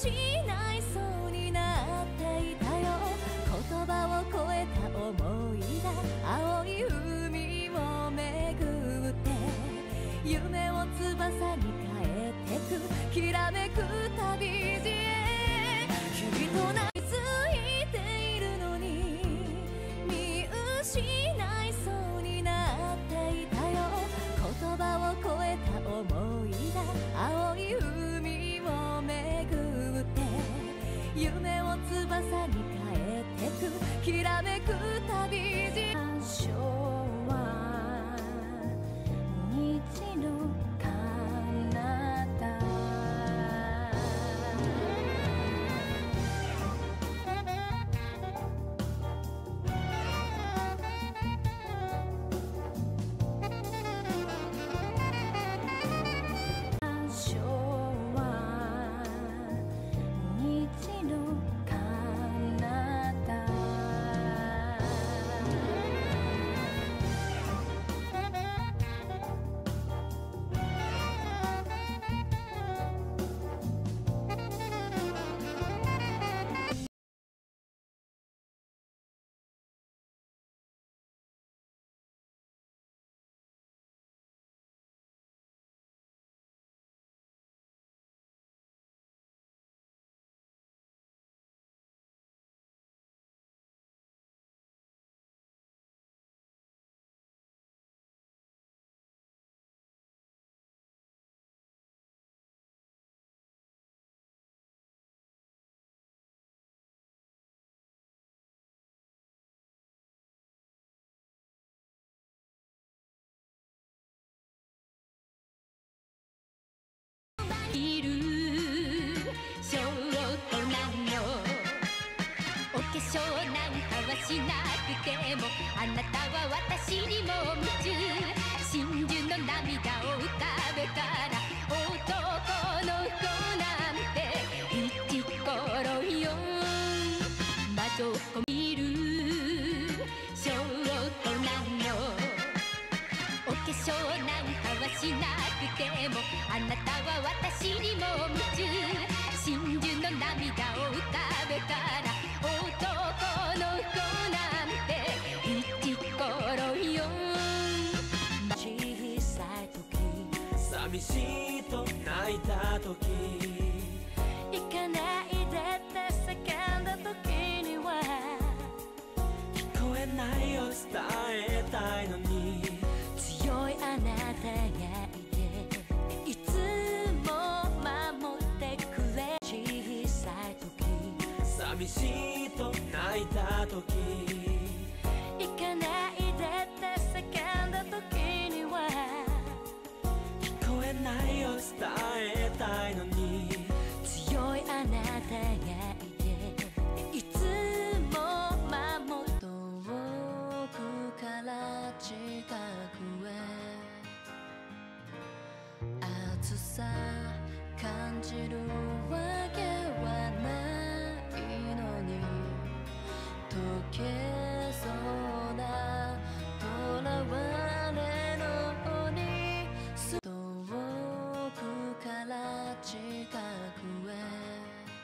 失いそうになっていたよ。言葉を超えた想いが青い海を巡って夢を翼に変えてくきらめく旅路へ。君となりついているのに見失いそうになっていたよ。言葉を超えた想いが青い海を巡って夢を翼に変えてくきらめく旅路。最初は日の彼方いるショートなの。お化粧なんかはしなくてもあなたは私にも夢中。真珠の涙を浮かべたら男の子なんて一頃よ。魔女っ子見るショートなの。お化粧なんかはしなくてもあなたは私にも夢中。真珠の涙を浮かべたら男の子なんて一頃よ。小さい時寂しいと泣いた時行かないでって叫んだ時には聞こえないを伝えたいのに強いあなたがいていつも守ってくれ。小さい時寂しいと泣いた時行かないでって叫んだ時には聞こえないを伝えたいのに強いあなたがいていつも守って遠くから近くへ暑さ感じるわけはないのに溶けそうな囚われのに遠くから近くへ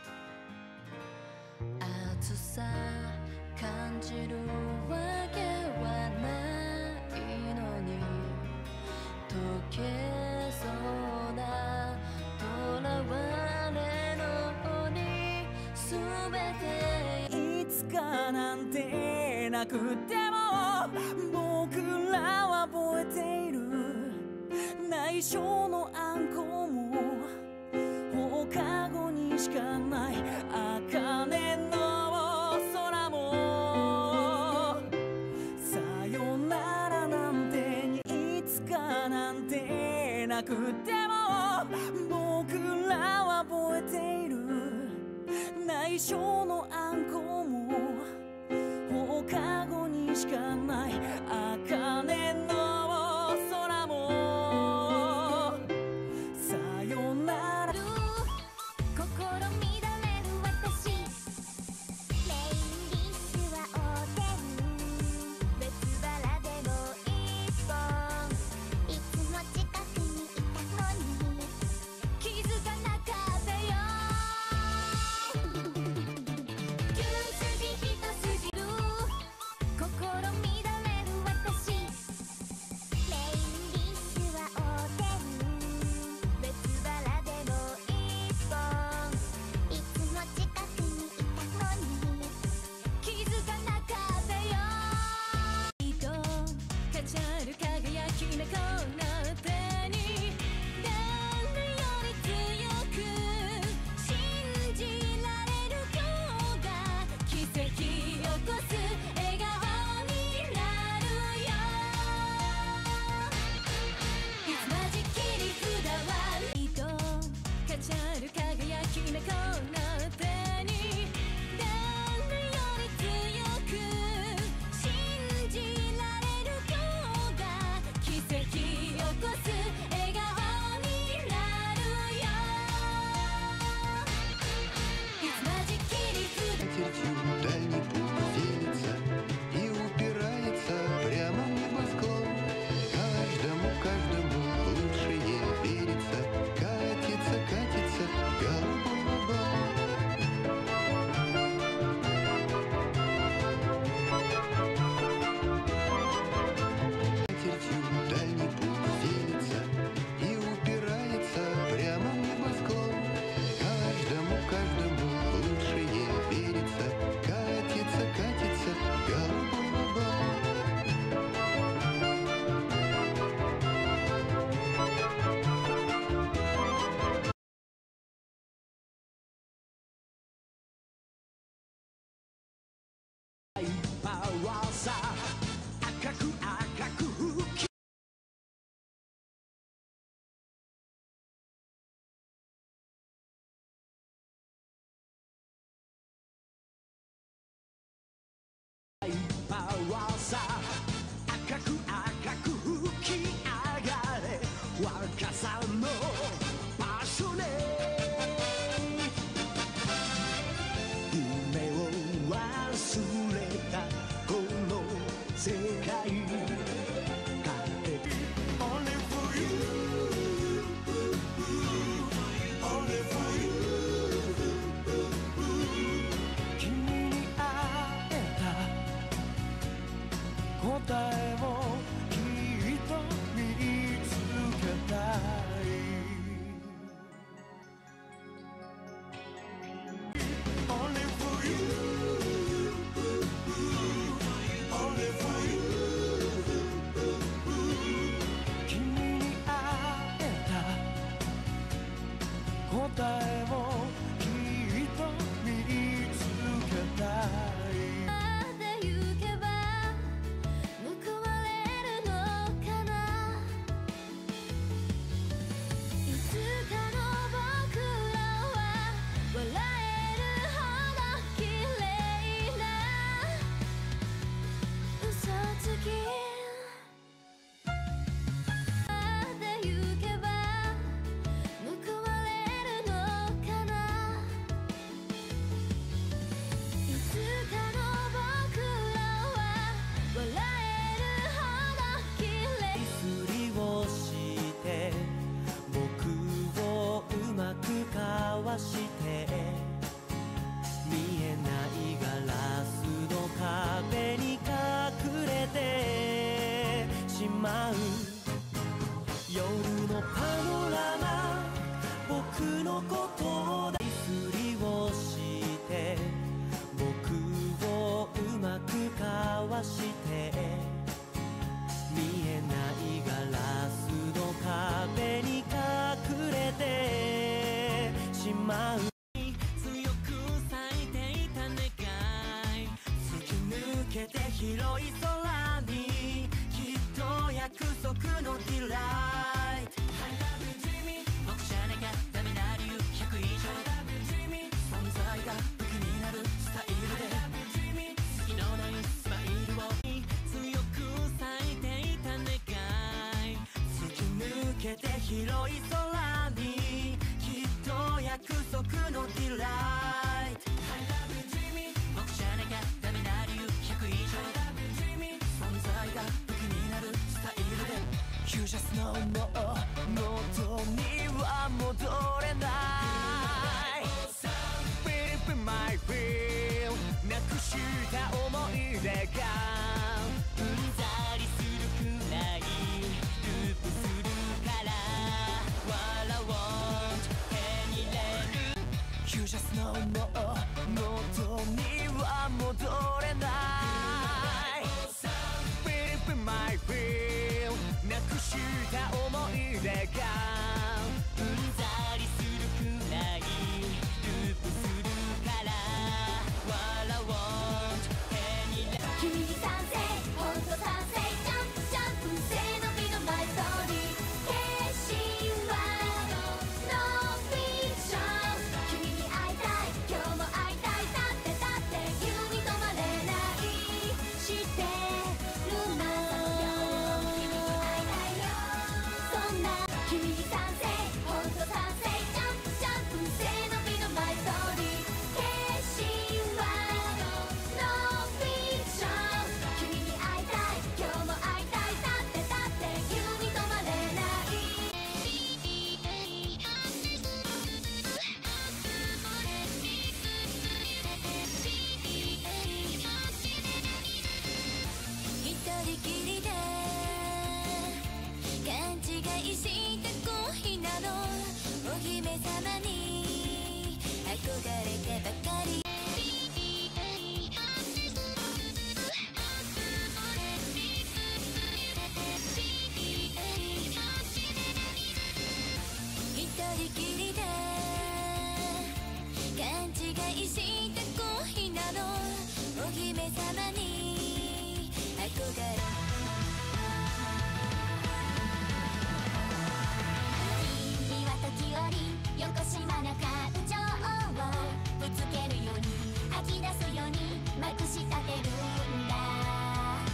暑さ感じるわけはないのに溶けそうな囚われのに全ていつかなんてなくても僕らは覚えている。内緒のあんこも放課後にしかない茜の空もさよならなんていつかなんてなくても僕らは覚えている。内緒のあんこも放課後にしかない茜の空もさよなら。心乱れる私メインディッシュはおでん別腹でも一本いつも近くにいたのに気づかなかったよ。 はさ赤く赤く吹き上がれ若さの場所ね夢を忘れたこの世界Only for you Only for you 君に会えた答えをきっと見つけたい Only for you Only for you 君に会えた答えをきっと見つけたい交わして見えないガラスの壁に隠れてしまう夜のパノラマ僕のことだふりをして僕をうまくかわして見えないガラスの壁に隠れてしまう強く咲いていた願い突き抜けて広い空にきっと約束のディライト I love you dreamy 僕じゃなきゃダメな理由100以上 I love you dreamy 存在が武器になるスタイルで I love you dreamy 次のないスマイルを強く咲いていた願い突き抜けて広い空にきっと約束のディライト I love you dreamy 僕じゃなきゃダメな理由100以上 I love you dreamy 存在が武器になるスタイルで You just know もう元には戻れない Baby my feel なくした思い出がうんざりするくらいループするから笑わん手に入れる You just know もう元には戻れない Baby my feel なくした思い出がうんざりするくらいループするから笑わん手に入れる君に賛成本当賛成ジャンプジャンプ背伸びのマイストーリー決心はノンフィクション君に会いたい今日も会いたいだって急に止まれない知ってるな君に会いたいよそんな君に賛成本当賛成ジャンプジャンプ背伸びのマイストーリー決心はノンフィクション君に会いたい今日も会いたいだって急に止まれない一人きりで勘違いした恋なのお姫様に憧れてばかり一人きりで勘違いした恋なのお姫様に憧れ君は時折よこしまな感情をぶつけるように吐き出すようにまくし立てるんだ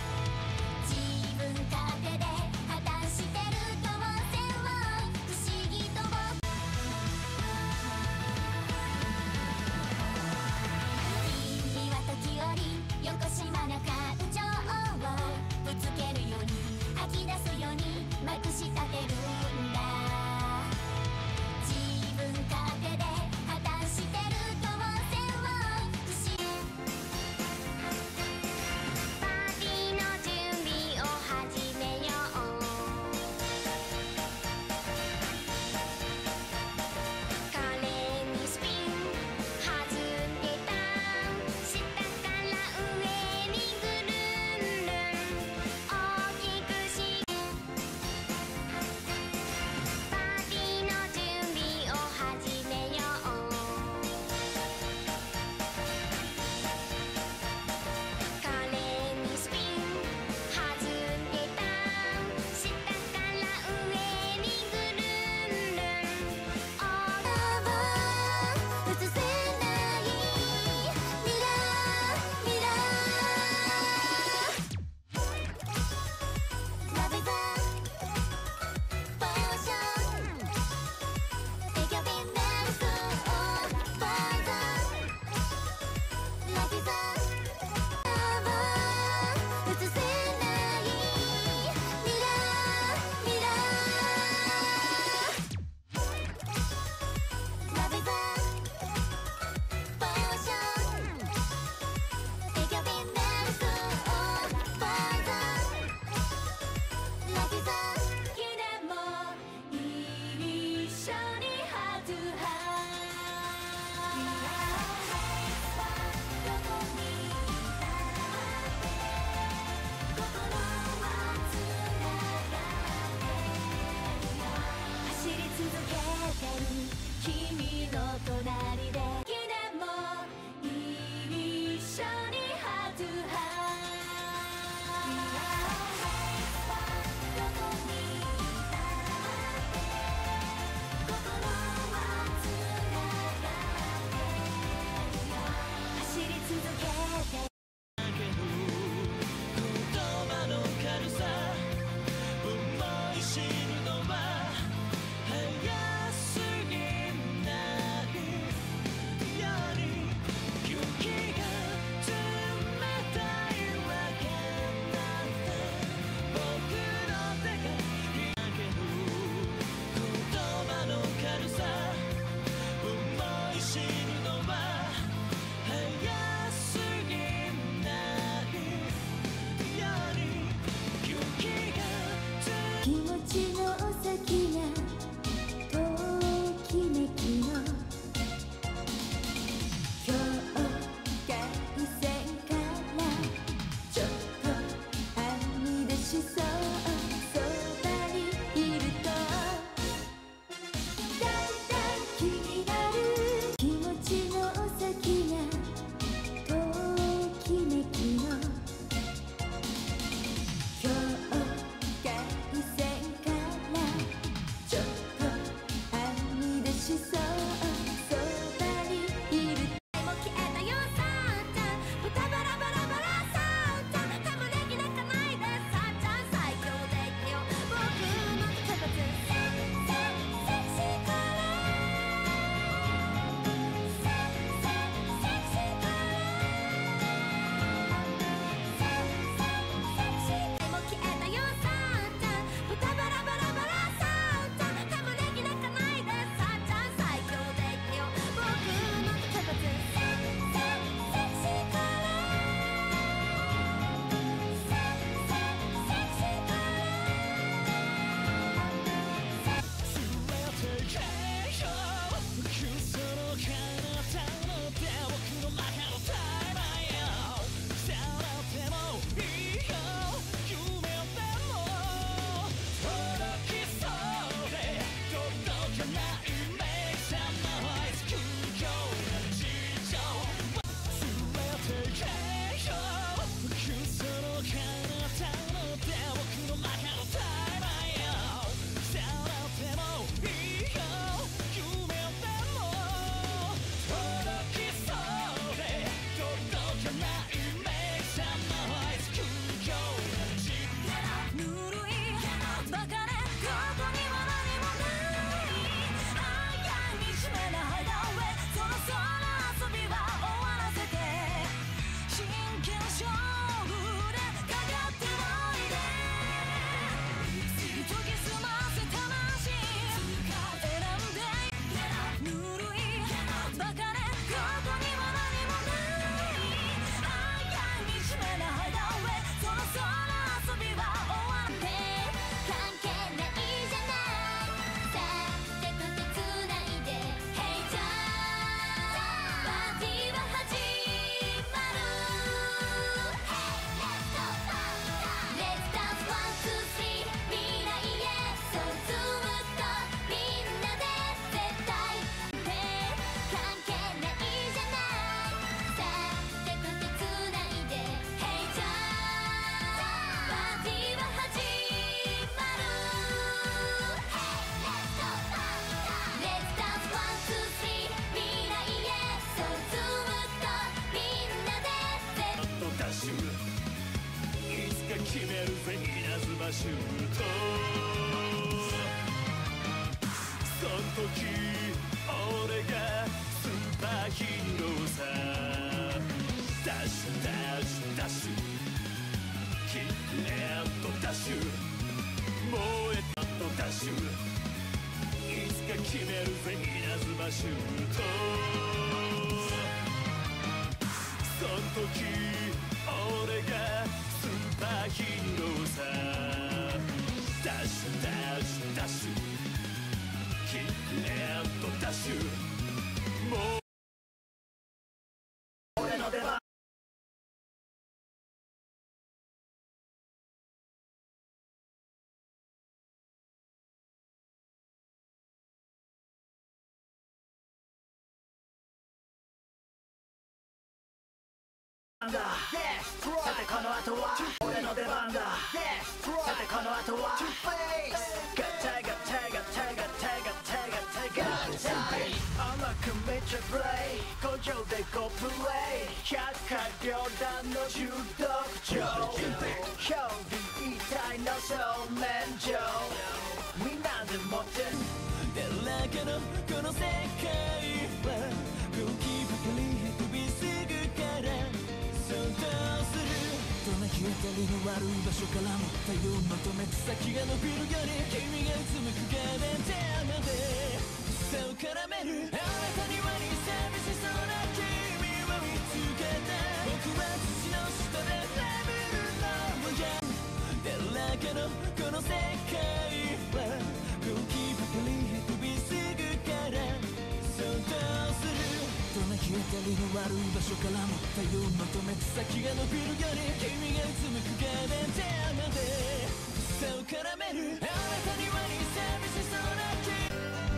シュートそん時俺がスーパーヒーローさダッシュダッシュダッシュキックエンドダッシュ燃えたとダッシュいつか決めるぜ稲妻シュートそん時俺がスーパーヒーローさダッシュダッシュダッシュキックエンドダッシュもう俺の出番さてこの後は俺の出番ださてこの後はガタガタガタガタガタガタガタ甘くめちゃプレイ工場でゴプレイ百花繚乱の習得上表裏一体のそう免状みんなで持ってるだらけのこの世界は空気ばかり飛びすぐから想像するどんな日当たりの悪い場所からも太陽を求めて先が伸びるように君がうつむく画面テーマで差を絡めるあなたにはに寂しそうな君を見つけた僕は土の下で眠るのやだらけのこの世界は空気ばかり飛びすぐから想像するどんな日当たりの悪い場所からも太陽を求めて先が伸びるように君がうつむく画面テーマで差を絡めるあなたにはに寂しそうな君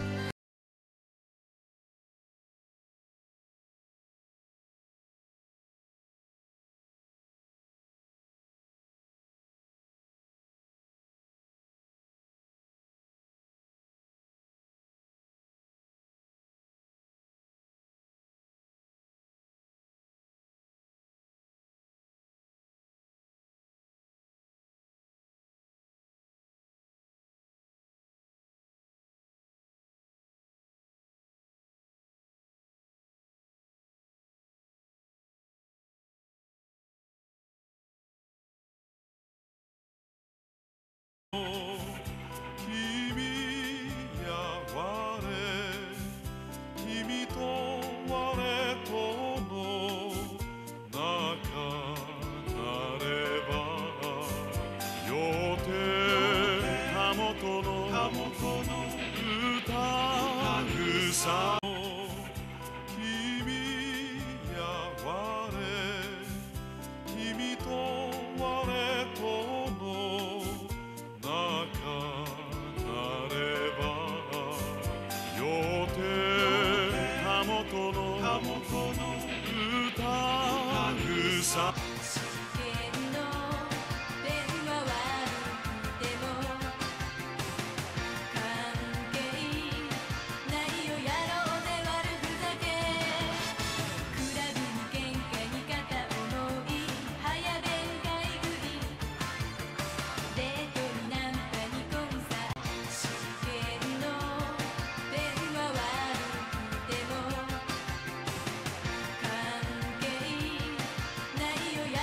や我君と我との仲なれば予定たもとの歌草君や我君と我との仲なれば予定たもとの歌草ないよ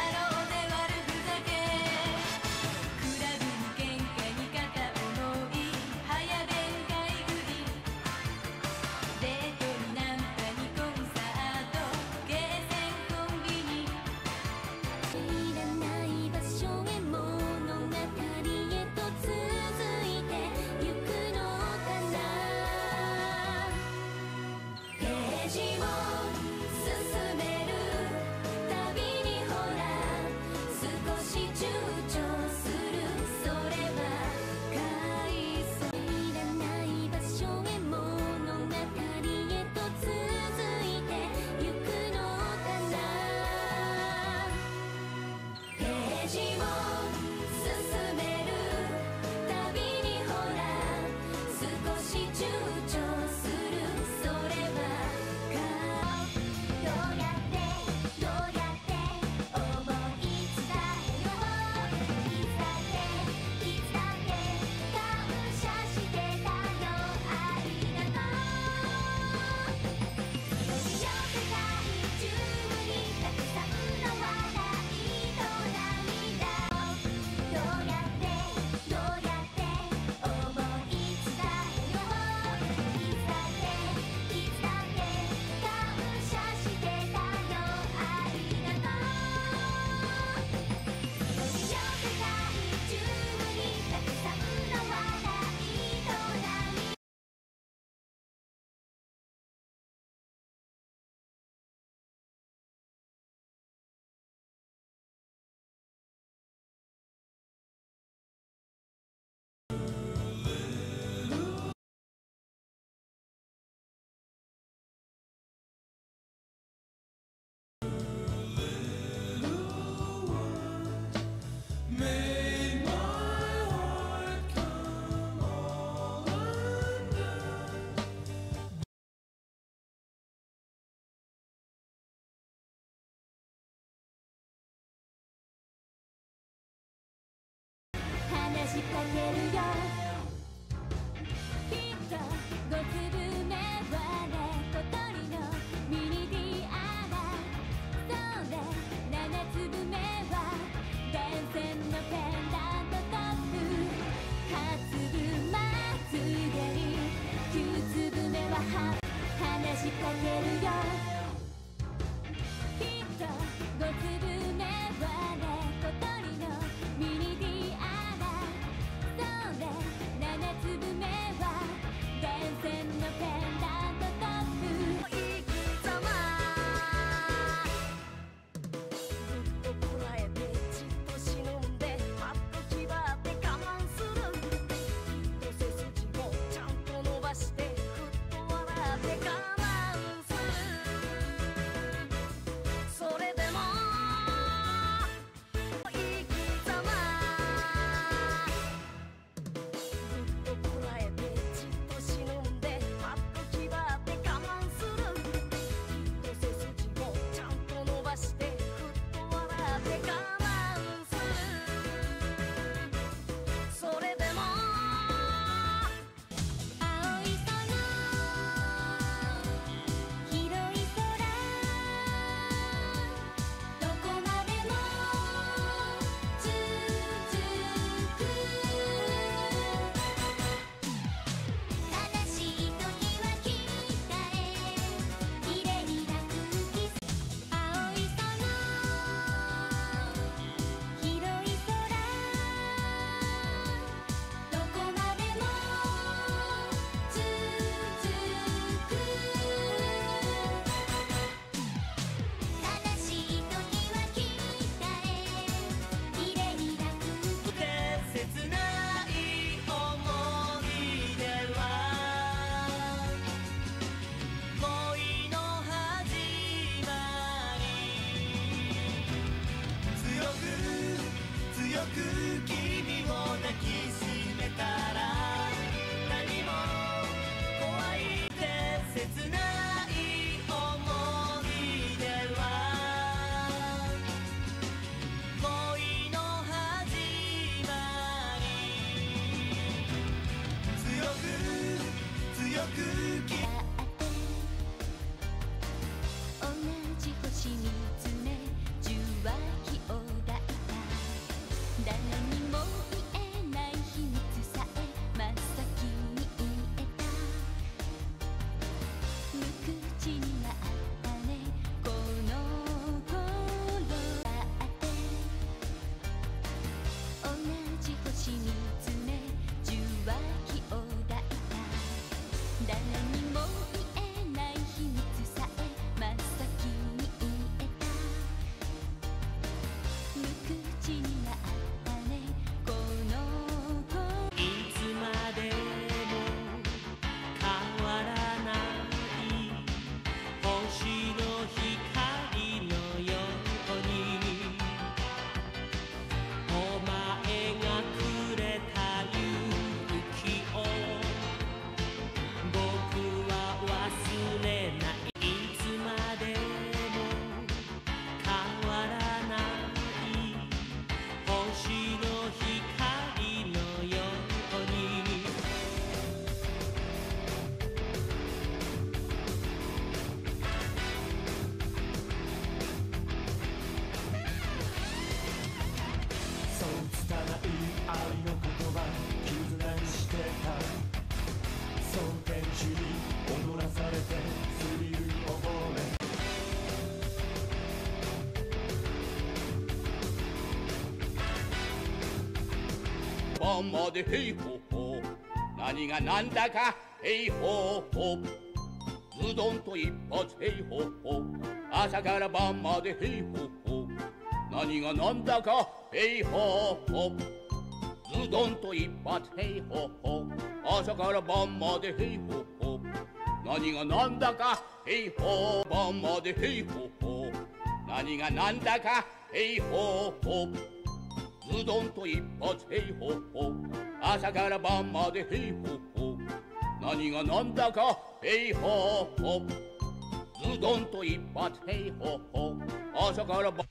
晩までヘイホホ何がなんだかヘイホホズドンと一発ヘイホホ朝から晩までヘイホホ何がなんだかヘイホホズドンと一発ヘイホホ朝から晩までヘイホホ何がなんだかヘイホー晩までヘイホホ何がなんだかヘイホホズドンと一発ヘイホホ朝から晩までヘイホホ何がなんだかヘイホホズドンと一発ヘイホホ朝から晩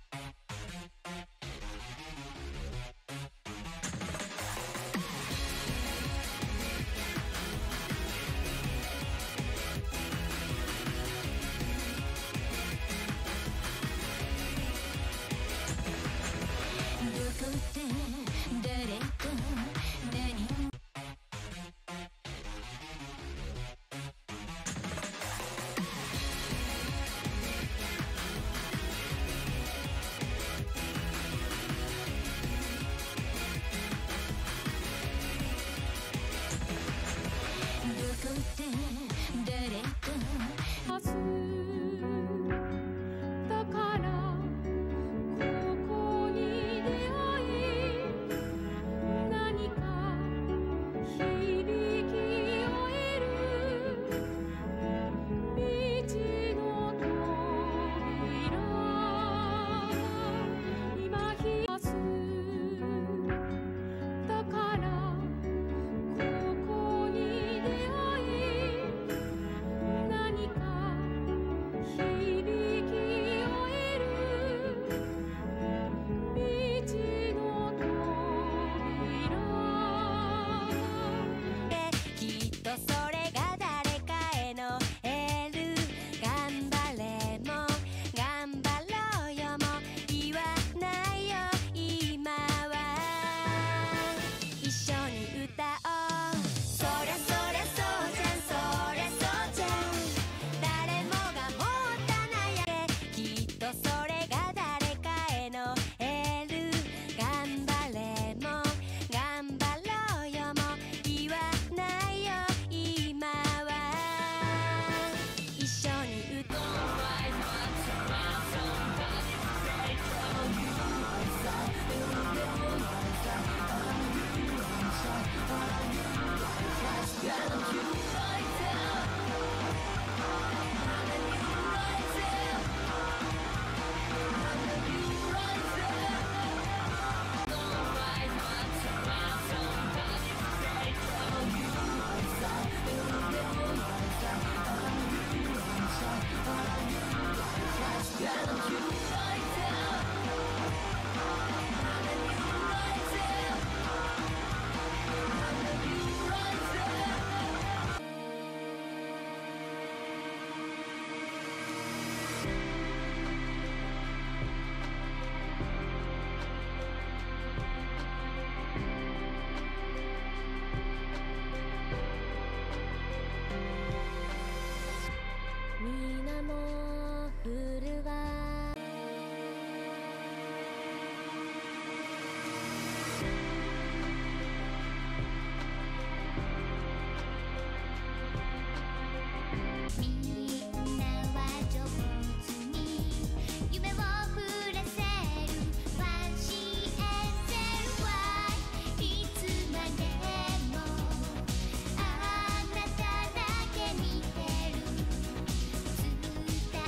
「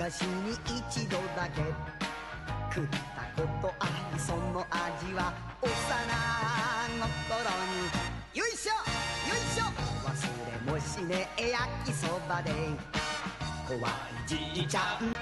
昔に一度だけ食ったことあり、その味は幼心によいしょよいしょ、忘れもしねえ焼きそばで怖いじいちゃん。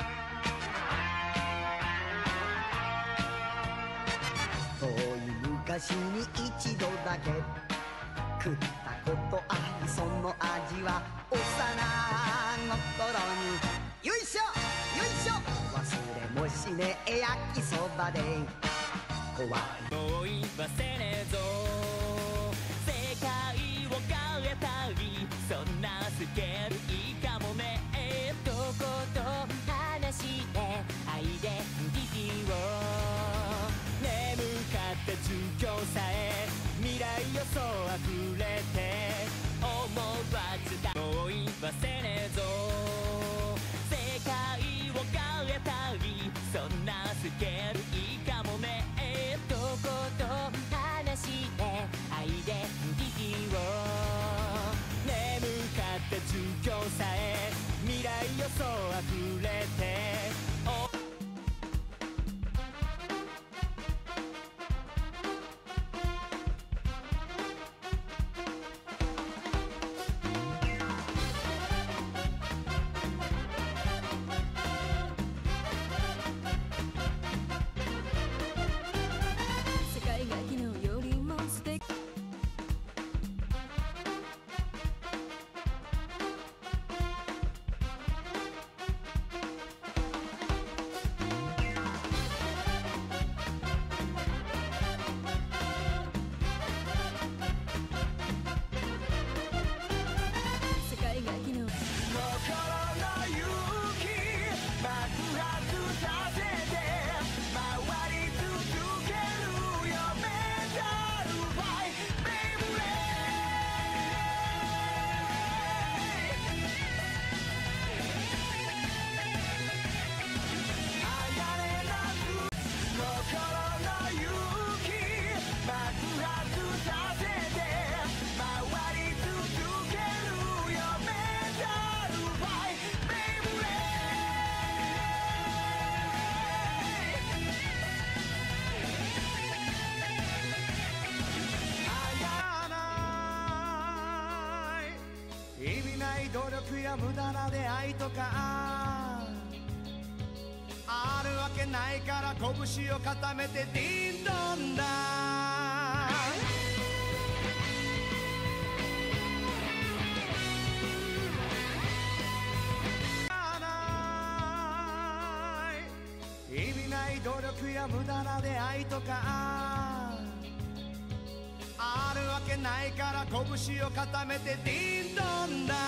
遠い昔に一度だけ食ったことあり、その味は幼心によいしょよいしょ、忘れもしねえ焼きそばで怖い。 もう言わせねえぞ、世界を変えたい、そんなスケールいいかもね。どこと話してアイデンティティを、眠かった儒教さえ未来予想あふれて思わずだ。もう言わせねえぞ、世界を変えたい、そんなスケールいいかもね。どこと話してアイデンティティを、眠かった儒教さえ未来予想あふれて努力や無駄な出会いとかあるわけないから拳を固めてディンドンだ。意味ない努力や無駄な出会いとかあるわけないから拳を固めてディンドンだ。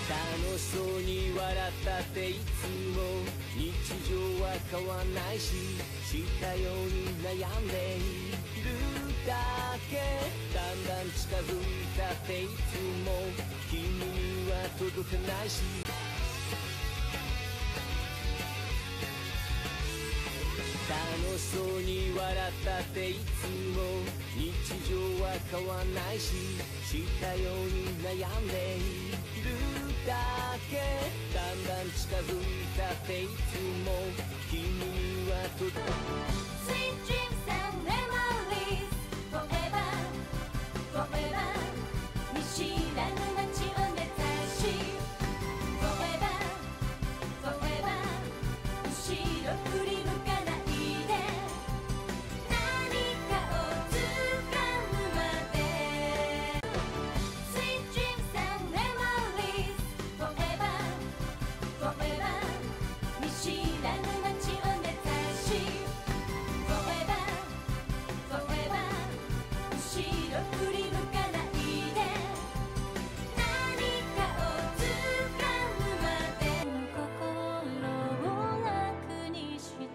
楽しそうに笑ったっていつも日常は変わんないし、したように悩んでいるだけ。だんだん近づいたっていつも君には届かないし、楽しそうに笑ったっていつも日常は変わんないし、したように悩んでいるだけ。だんだん近づいたっていつも君には届かない。 Sweet dreams and memories forever forever 見知らぬ街を目指し forever forever 後ろ振り向かないで何かを掴むまで Sweet dreams and memories forever forever 見知らぬ街を目指し forever forever 後ろ振り向かないで何かを掴むまで心を楽にして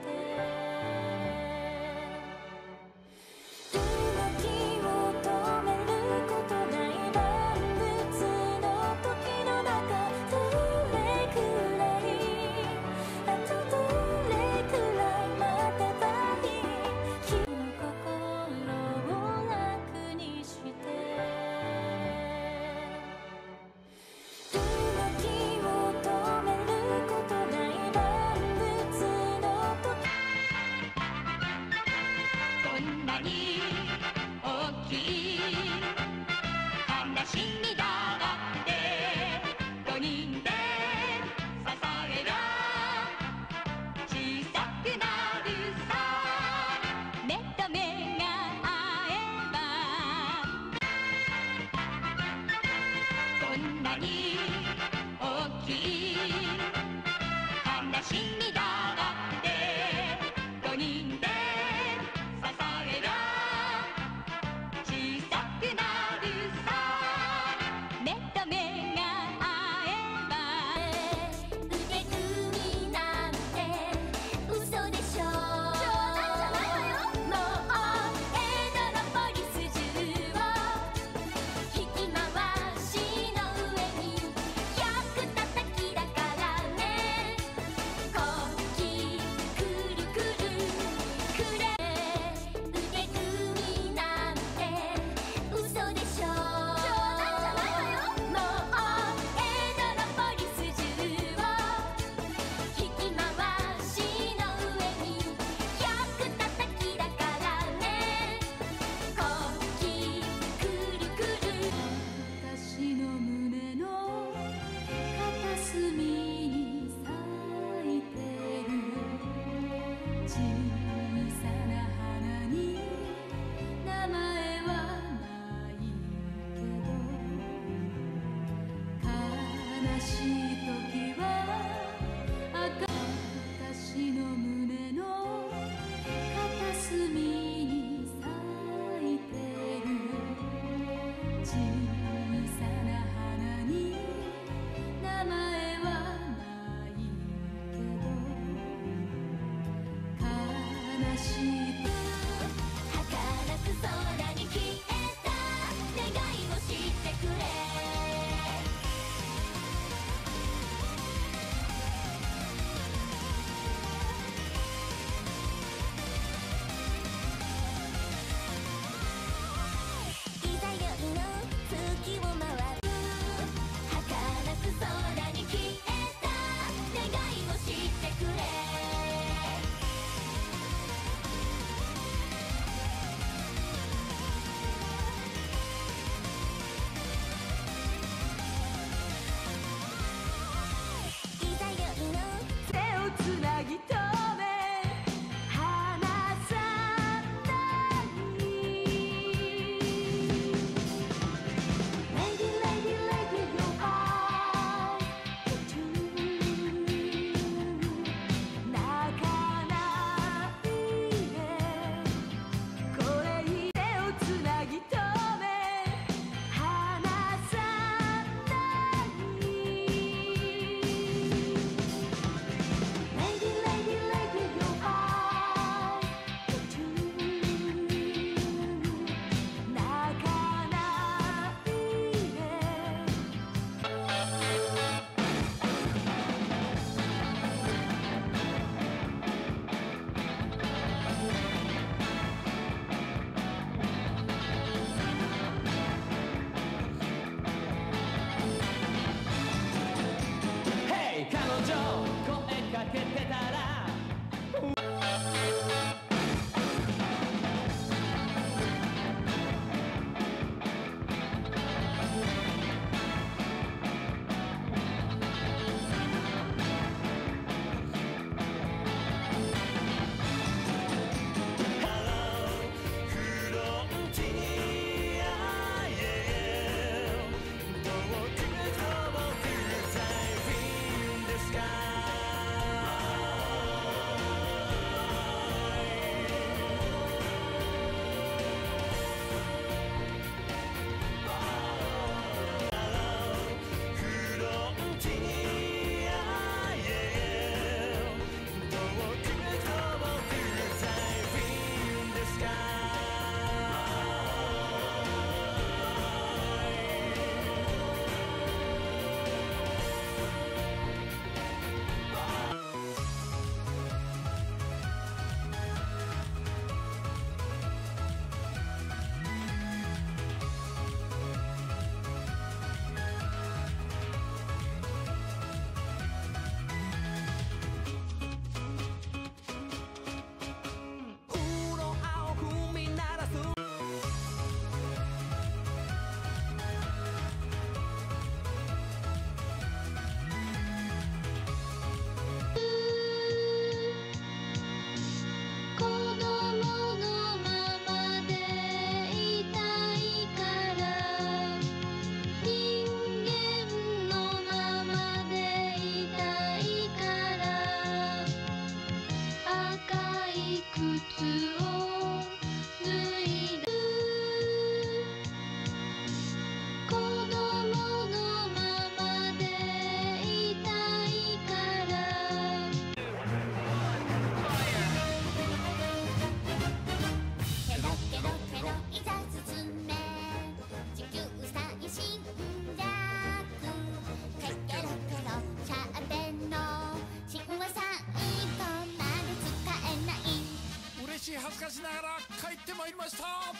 動きを止めることない万物の時の中どれくらいあとどれくらい待てばいい君の心を楽にして動きを止めることない万物の時こんなに大きい話にだって4人で支えりゃ小さくなるさ目と目が合えばこんなに大きい話にだって4人で支えりゃ小さくなるさ目と目が合えば腕組みなんて嘘でしょ冗談じゃないわよもうエドロポリス中を引き回しの上によく叩きだからね国旗くるくるくれ腕組みなんて嘘でしょ冗談じゃないわよもうエドロポリス中を引き回しの上によく叩きだからね国旗くるくる私の胸の片隅に咲いてる小さな花に名前はないけど悲しい時は私の胸の片隅に咲いてる小さな花に名前はないけど悲しい儚く空に消えた願いをしてくれりました。